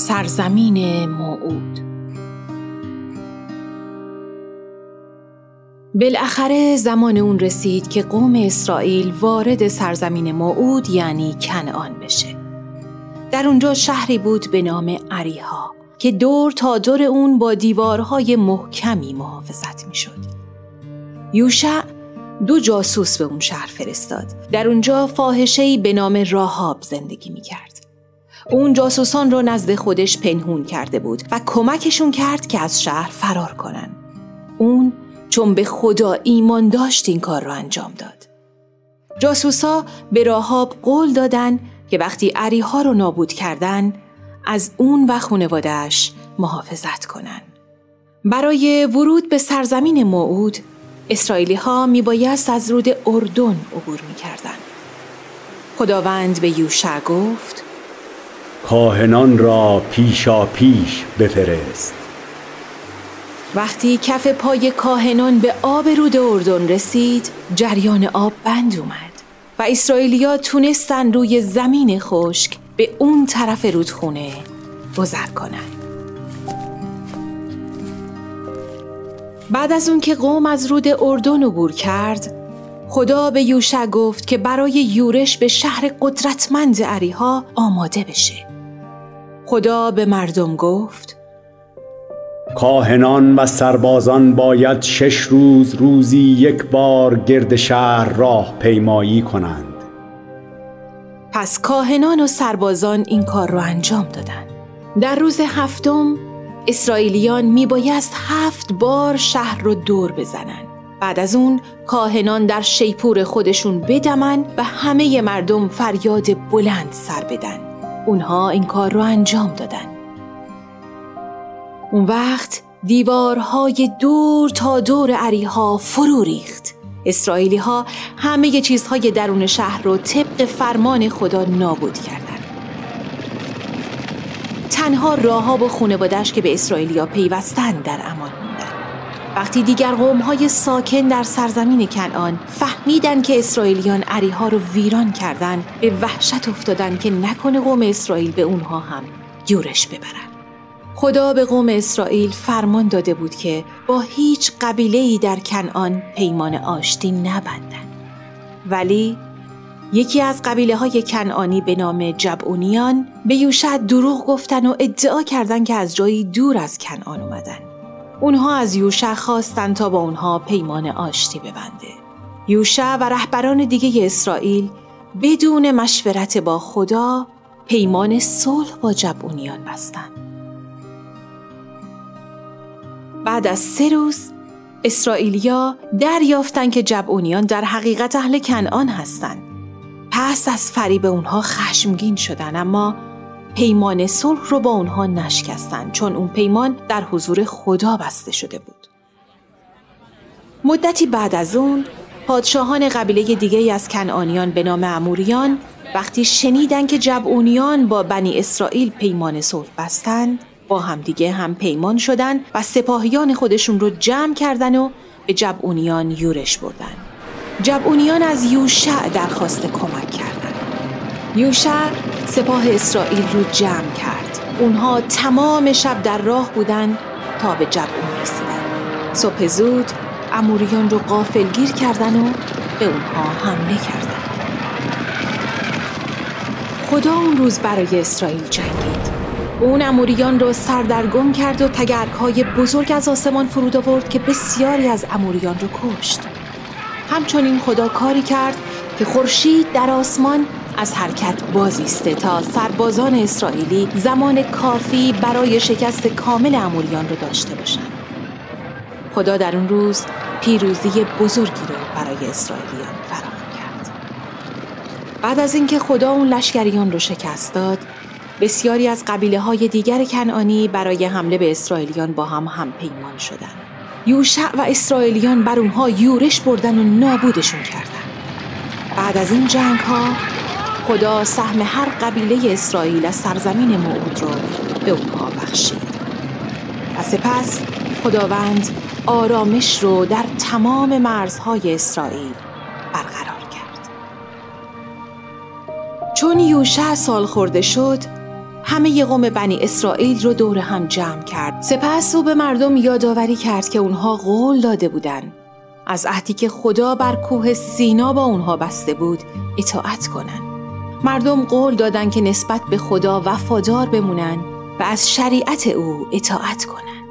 سرزمین موعود. بالاخره زمان اون رسید که قوم اسرائیل وارد سرزمین موعود یعنی کنعان بشه. در اونجا شهری بود به نام اریحا که دور تا دور اون با دیوارهای محکمی محافظت میشد. یوشع 2 جاسوس به اون شهر فرستاد. در اونجا فاحشه‌ای به نام راهاب زندگی میکرد. اون جاسوسان رو نزد خودش پنهون کرده بود و کمکشون کرد که از شهر فرار کنن. اون چون به خدا ایمان داشت این کار رو انجام داد. جاسوسا به راهاب قول دادن که وقتی اریحا رو نابود کردن از اون و خانواده‌اش محافظت کنن. برای ورود به سرزمین موعود اسرائیلی ها می بایست از رود اردن عبور می کردن. خداوند به یوشع گفت کاهنان را پیشا پیش بفرست. وقتی کف پای کاهنان به آب رود اردن رسید جریان آب بند اومد و اسرائیلی‌ها تونستن روی زمین خشک به اون طرف رودخونه گذر کنن. بعد از اون که قوم از رود اردن عبور کرد، خدا به یوشع گفت که برای یورش به شهر قدرتمند اریحا آماده بشه. خدا به مردم گفت کاهنان و سربازان باید 6 روز روزی 1 بار گرد شهر راه پیمایی کنند. پس کاهنان و سربازان این کار رو انجام دادن. در روز 7 اسرائیلیان میبایست 7 بار شهر رو دور بزنن. بعد از اون کاهنان در شیپور خودشون بدمن و همه مردم فریاد بلند سر بدن. اونها این کار رو انجام دادن. اون وقت دیوارهای دور تا دور اریحا فرو ریخت. اسرائیلی ها همه چیزهای درون شهر رو طبق فرمان خدا نابود کردن. تنها راهاب و خانواده‌اش که به اسرائیلیا پیوستن در امان موندن. وقتی دیگر قوم‌های ساکن در سرزمین کنعان فهمیدن که اسرائیلیان اریحا رو ویران کردن، به وحشت افتادن که نکنه قوم اسرائیل به اونها هم یورش ببرن. خدا به قوم اسرائیل فرمان داده بود که با هیچ قبیله‌ای در کنعان پیمان آشتی نبندن. ولی یکی از قبیله‌های کنعانی به نام جبعونیان به یوشع دروغ گفتن و ادعا کردن که از جایی دور از کنعان اومدن. اونها از یوشع خواستن تا با اونها پیمان آشتی ببنده. یوشع و رهبران دیگه اسرائیل بدون مشورت با خدا پیمان صلح با جبعونیان بستن. بعد از 3 روز اسرائیلیا دریافتن که جبعونیان در حقیقت اهل کنعان هستن. پس از فریب اونها خشمگین شدن، اما پیمان صلح رو با اونها نشکستن چون اون پیمان در حضور خدا بسته شده بود. مدتی بعد از اون پادشاهان قبیله دیگه از کنعانیان به نام اموریان وقتی شنیدن که جبعونیان با بنی اسرائیل پیمان صلح بستن، با همدیگه هم پیمان شدن و سپاهیان خودشون رو جمع کردن و به جبعونیان یورش بردن. جبعونیان از یوشع درخواست کمک کردند. یوشع سپاه اسرائیل رو جمع کرد. اونها تمام شب در راه بودن تا به جبعون رسیدن. صبح زود اموریان رو غافلگیر کردن و به اونها حمله کردن. خدا اون روز برای اسرائیل جنگید. اون اموریان رو سردرگم کرد و تگرگ‌های بزرگ از آسمان فرود آورد که بسیاری از اموریان رو کشت. همچنین خدا کاری کرد که خورشید در آسمان از حرکت باز ایسته تا سربازان اسرائیلی زمان کافی برای شکست کامل اموریان رو داشته باشند. خدا در اون روز پیروزی بزرگی رو برای اسرائیلیان فراهم کرد. بعد از اینکه خدا اون لشکریان رو شکست داد، بسیاری از قبیله‌های دیگر کنعانی برای حمله به اسرائیلیان با هم پیمان شدند. یوشع و اسرائیلیان بر اونها یورش بردن و نابودشون کردن. بعد از این جنگ‌ها خدا سهم هر قبیله اسرائیل از سرزمین موعود رو به اونها بخشید. و سپس خداوند آرامش رو در تمام مرزهای اسرائیل برقرار کرد. چون یوشع سالخورده شد، همه قوم بنی اسرائیل رو دور هم جمع کرد. سپس او به مردم یادآوری کرد که اونها قول داده بودند از عهدی که خدا بر کوه سینا با اونها بسته بود اطاعت کنن. مردم قول دادن که نسبت به خدا وفادار بمونن و از شریعت او اطاعت کنن.